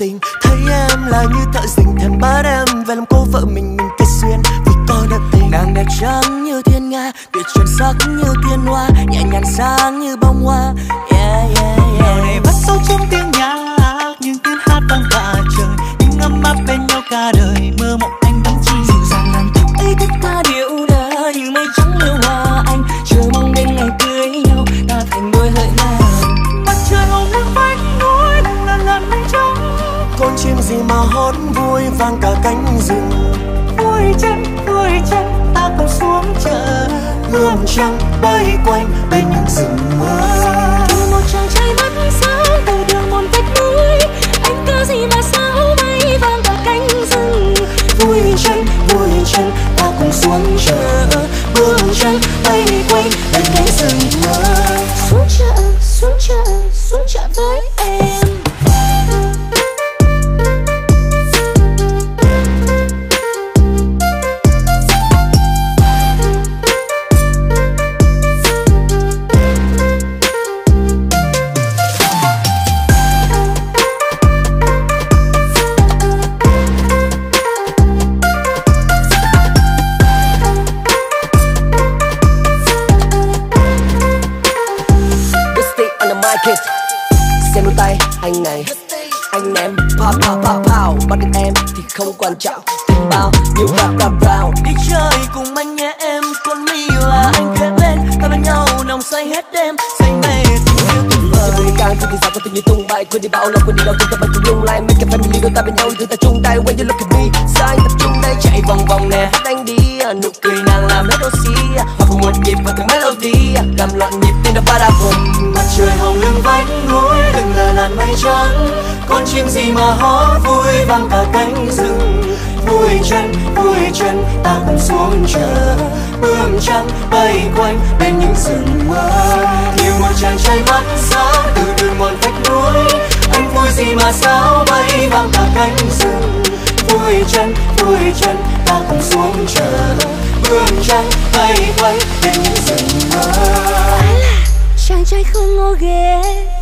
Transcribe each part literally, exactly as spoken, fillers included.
tình. Thấy em là như thợ dình thèm bắt em về làm cô vợ mình mình kết duyên vì có được tình. Nàng đẹp trắng như thiên nga, tuyệt trần sắc như tiên hoa, nhẹ nhàng sáng như bông hoa. Yeah yeah yeah. Này vắt sâu trong tiếng nhạc, những tiếng hát vang cả trời, những ấm áp bên nhau cả đời, mơ mộng anh vẫn chi dịu dàng làm tóc ấy tất cả điệu đà như mây trắng liêu hoa. Anh chờ mong đến ngày cưới nhau, ta thành đôi hỡi nàng. mặt trời hồng lên vách núi đừng là làn mây trắng. Con chim gì mà hót vui vang cả cánh rừng. Vui chân vui chân ta cùng xuống chợ, Hương trắng bay quanh bên những rừng mơ. Từ một chàng trai mắt sáng từ đường một vách núi, anh ca gì mà sao bay vang cả cánh rừng. Vui chân vui chân ta cùng xuống chợ, hương trắng bay quanh bên cánh rừng mơ. Xuống chợ xuống chợ xuống chợ với em. Xem đôi tay anh này, anh em pow pow pow pow, bắt được em thì không quan trọng tình bao nhiêu rap rap rap. Đi chơi cùng anh nhé em, con mi là anh khẽ lên, ta bên nhau nồng say hết đêm, say mê tình yêu tuyệt vời. Tôi càng thì sao có tình như tung bay, quên đi bao lâu quên đi đâu, chúng ta vẫn cùng lung lay, make a family đôi ta bên nhau từ ta chung tay. When you look at me, sao anh tập trung đây chạy vòng vòng nè, hát anh đi, nụ cười nàng làm hết oxy, hòa cùng một nhịp và từng melody, làm loạn nhịp tim đập ba đa vùng. Mặt trời hồng lưng vách núi đừng là làn mây trắng, con chim gì mà hót vui vang cả cánh rừng. Vui chân vui chân ta cùng xuống chợ, hương trắng bay quanh bên những rừng mơ. Như một chàng trai mắt sáng từ đường một vách núi, anh vui gì mà sao bay vang cả cánh rừng. Vui chân vui chân ta cùng xuống chợ, hương trắng bay quanh bên những rừng mơ. Ai là chàng trai không ngô ghê.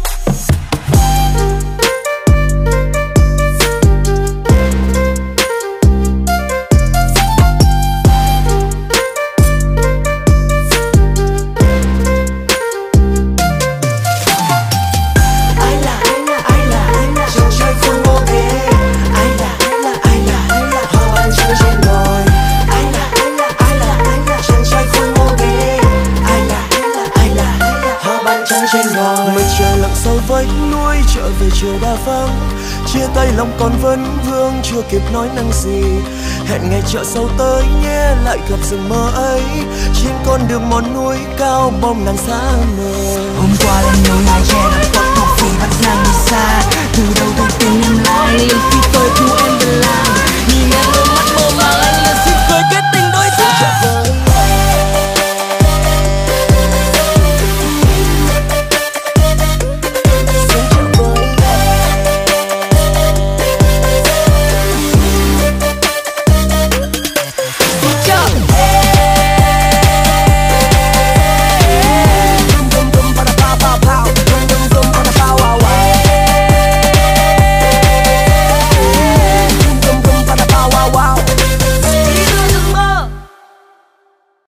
Mây trời lặng sau vách núi trở về chiều đa vắng, chia tay lòng còn vấn vương chưa kịp nói năng gì. Hẹn ngày chợ sau tới nhé lại gặp rừng mơ ấy, trên con đường mòn núi cao bom ngàn xa mờ. Hôm qua là nhiều ngày che đập tóc thuộc vì bắt ngang đi xa, từ đầu tôi tìm em lại khi tôi cứu em về